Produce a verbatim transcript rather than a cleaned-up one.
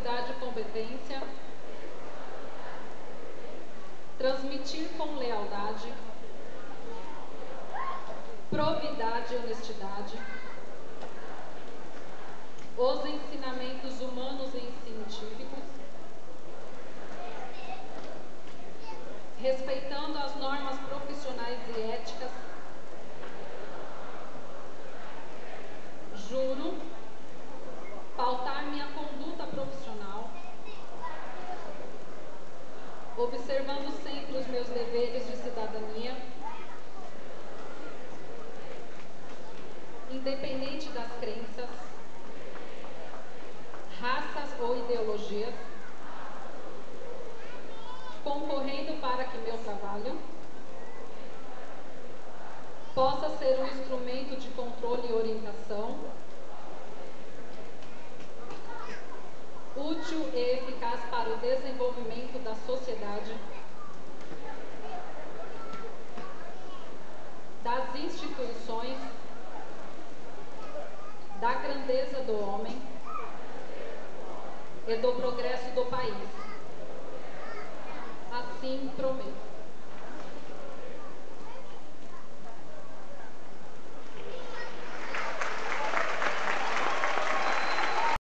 capacidade e competência, transmitir com lealdade, probidade e honestidade, os ensinamentos humanos e científicos, respeitando as normas profissionais e éticas. Juro pautar minha conduta profissional, observando sempre os meus deveres de cidadania, independente das crenças, raças ou ideologias, concorrendo para que meu trabalho possa ser um instrumento de controle e orientação, útil e eficaz para o desenvolvimento da sociedade, das instituições, da grandeza do homem e do progresso do país. Assim prometo.